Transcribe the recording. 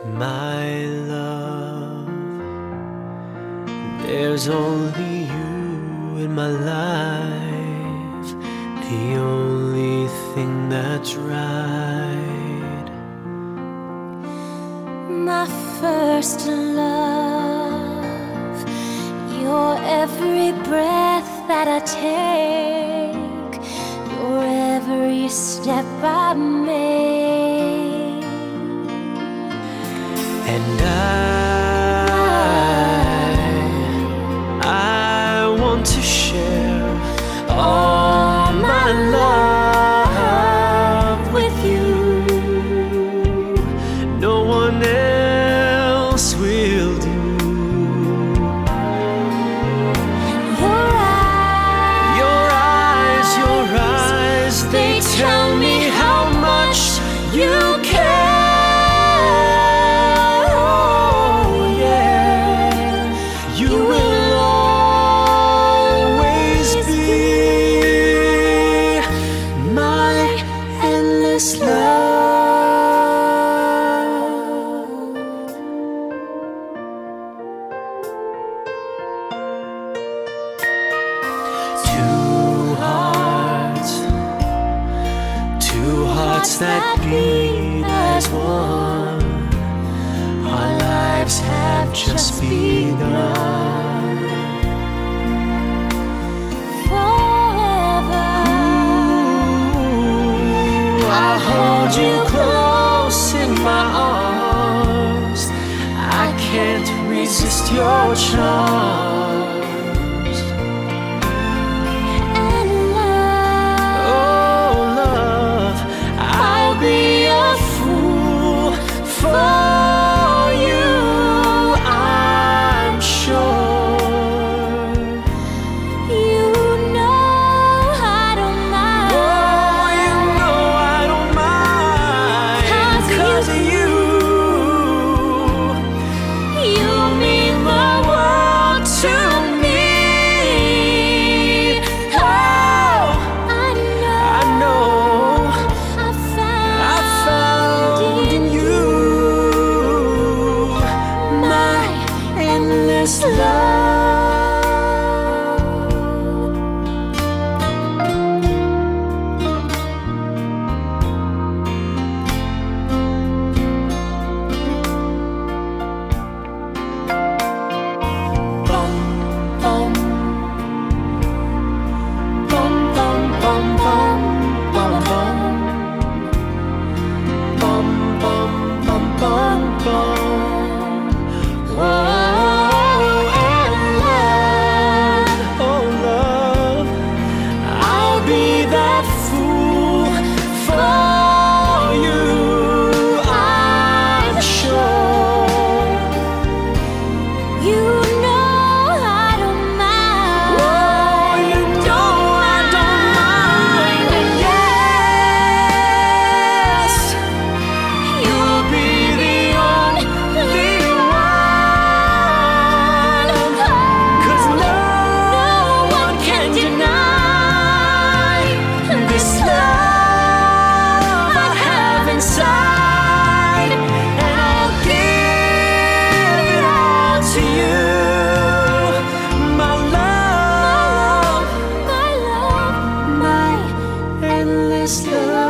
My love, there's only you in my life, the only thing that's right. My first love, your every breath that I take, your every step I make. And I want to share all my love with you. No one else will do. Your eyes, they tell me how much you care. Two hearts that beat as one. Our lives have just begun. Forever, I'll hold you close in my arms. I can't resist your charms. and love, Oh, love, I'll be a fool for you, I'm sure. you know I don't mind. Oh, you know I don't mind, 'cause of you. You mean the world to me. Oh, I know I found in you my endless love. Bum, bum. Bum, bum, bum, bum, bum, bum. Bum, bum, bum, bum, bum. Oh, and love, oh, love, I'll be that fool for you, I'm sure. You know I don't mind. Oh, you know I don't mind, and yes, you'll be the only one, 'cause no one can deny this love I have inside, and I'll give it all to you, my love, My love, my endless love.